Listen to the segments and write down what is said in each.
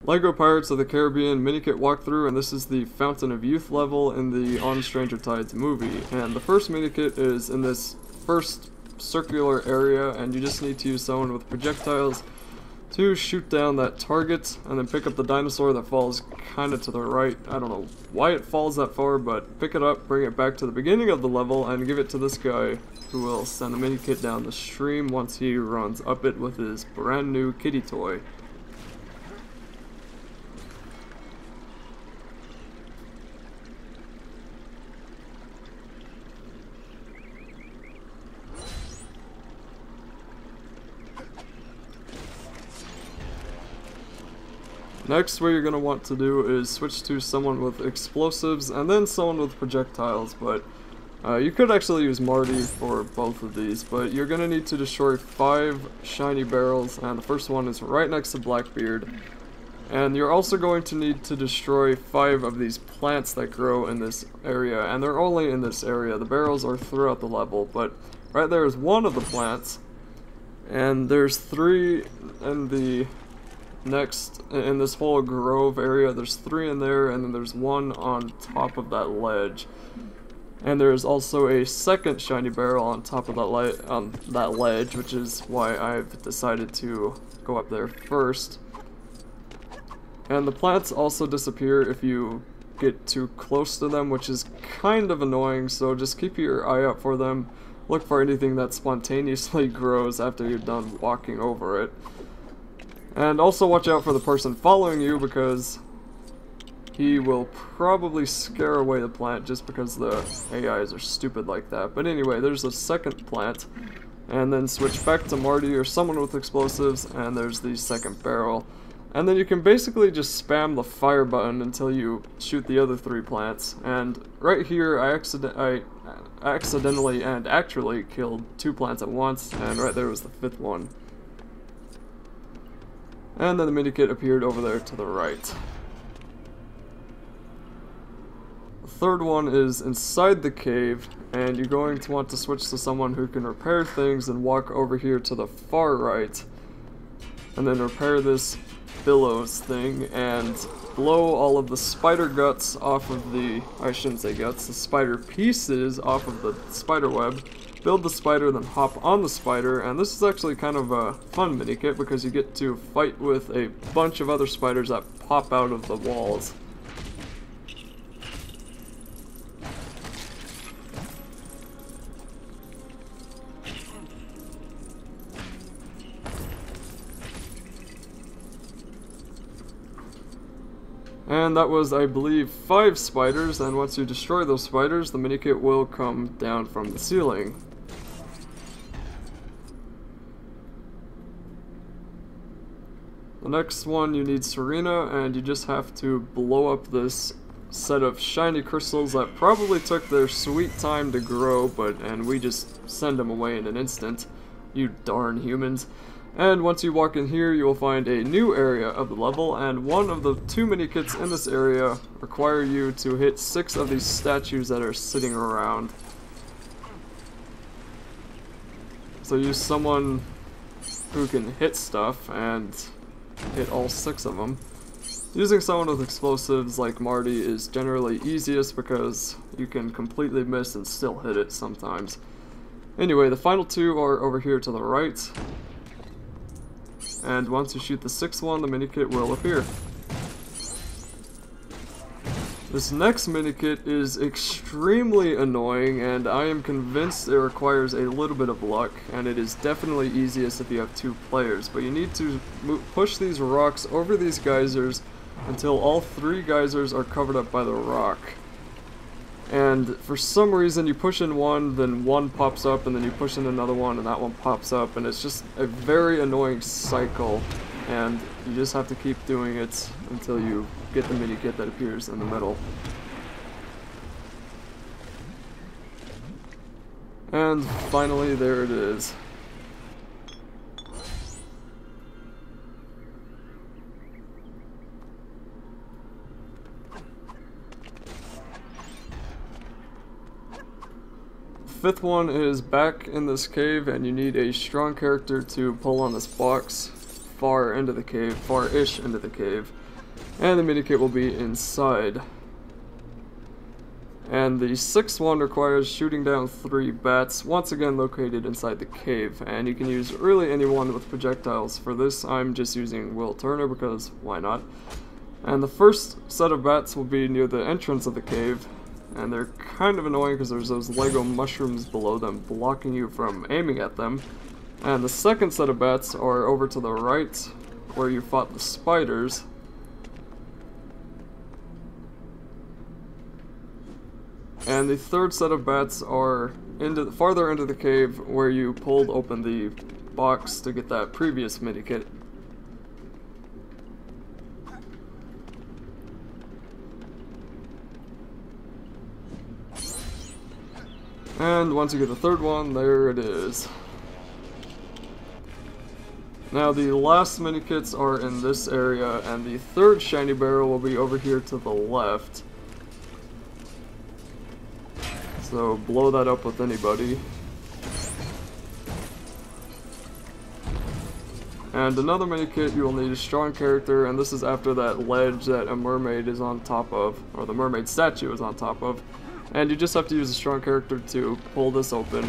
LEGO Pirates of the Caribbean Minikit walkthrough, and this is the Fountain of Youth level in the On Stranger Tides movie. And the first Minikit is in this first circular area, and you just need to use someone with projectiles to shoot down that target, and then pick up the dinosaur that falls kind of to the right. I don't know why it falls that far, but pick it up, bring it back to the beginning of the level, and give it to this guy, who will send the Minikit down the stream once he runs up it with his brand new kitty toy. Next, what you're going to want to do is switch to someone with explosives and then someone with projectiles, but you could actually use Marty for both of these, but you're going to need to destroy 5 shiny barrels, and the first one is right next to Blackbeard. And you're also going to need to destroy 5 of these plants that grow in this area, and they're only in this area. The barrels are throughout the level, but right there is one of the plants, and there's 3 in the next, in this whole grove area. There's 3 in there, and then there's 1 on top of that ledge. And there's also a second shiny barrel on top of that ledge, which is why I've decided to go up there first. And the plants also disappear if you get too close to them, which is kind of annoying, so just keep your eye out for them. Look for anything that spontaneously grows after you're done walking over it. And also watch out for the person following you, because he will probably scare away the plant just because the AIs are stupid like that. But anyway, there's a second plant, and then switch back to Marty or someone with explosives, and there's the second barrel. And then you can basically just spam the fire button until you shoot the other 3 plants. And right here, I accidentally and actually killed 2 plants at once, and right there was the 5th one. And then the Minikit appeared over there to the right. The third one is inside the cave, and you're going to want to switch to someone who can repair things and walk over here to the far right. And then repair this billows thing and blow all of the spider guts off of the, I shouldn't say guts, the spider pieces off of the spider web. Build the spider, then hop on the spider, and this is actually kind of a fun Minikit because you get to fight with a bunch of other spiders that pop out of the walls. And that was, I believe, 5 spiders, and once you destroy those spiders, the Minikit will come down from the ceiling. The next one, you need Serena, and you just have to blow up this set of shiny crystals that probably took their sweet time to grow, and we just send them away in an instant. You darn humans. And once you walk in here, you will find a new area of the level, and one of the 2 Minikits in this area require you to hit 6 of these statues that are sitting around. So use someone who can hit stuff and hit all 6 of them. Using someone with explosives like Marty is generally easiest because you can completely miss and still hit it sometimes. Anyway, the final 2 are over here to the right. And once you shoot the 6th one, the Minikit will appear. This next Minikit is extremely annoying, and I am convinced it requires a little bit of luck, and it is definitely easiest if you have 2 players. But you need to push these rocks over these geysers until all 3 geysers are covered up by the rock. And for some reason you push in one, then one pops up, and then you push in another one, and that one pops up, and it's just a very annoying cycle, and you just have to keep doing it until you get the Minikit that appears in the middle. And finally, there it is. Fifth one is back in this cave, and you need a strong character to pull on this box far into the cave, far-ish into the cave. And the Minikit will be inside. And the sixth one requires shooting down 3 bats, once again located inside the cave. And you can use really anyone with projectiles. For this, I'm just using Will Turner because why not? And the first set of bats will be near the entrance of the cave. And they're kind of annoying because there's those Lego mushrooms below them blocking you from aiming at them. And the second set of bats are over to the right, where you fought the spiders. And the third set of bats are farther into the cave, where you pulled open the box to get that previous Minikit. And once you get the third one, there it is. Now the last Minikits are in this area, and the third shiny barrel will be over here to the left. So blow that up with anybody. And another Minikit, you will need a strong character, and this is after that ledge that a mermaid is on top of, or the mermaid statue is on top of. And you just have to use a strong character to pull this open.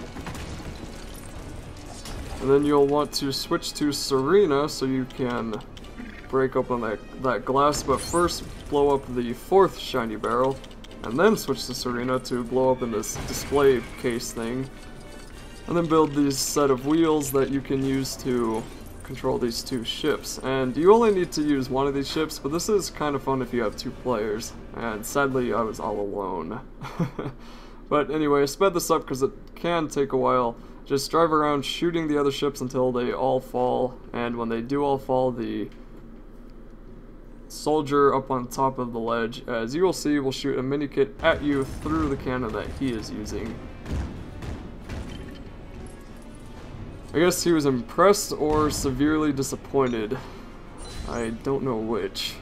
And then you'll want to switch to Serena so you can break open that glass, but first blow up the fourth shiny barrel, and then switch to Serena to blow open this display case thing. And then build these set of wheels that you can use to control these 2 ships. And you only need to use one of these ships, but this is kind of fun if you have 2 players. And sadly, I was all alone. But anyway, I sped this up because it can take a while. Just drive around shooting the other ships until they all fall. And when they do all fall, the soldier up on top of the ledge, as you will see, will shoot a Minikit at you through the cannon that he is using. I guess he was impressed or severely disappointed. I don't know which.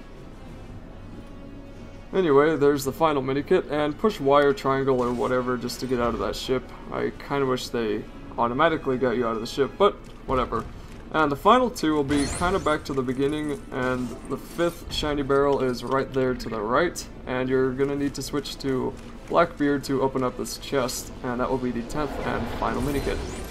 Anyway, there's the final Minikit, and push Y or triangle or whatever just to get out of that ship. I kind of wish they automatically got you out of the ship, but whatever. And the final 2 will be kind of back to the beginning, and the 5th shiny barrel is right there to the right, and you're going to need to switch to Blackbeard to open up this chest, and that will be the 10th and final Minikit.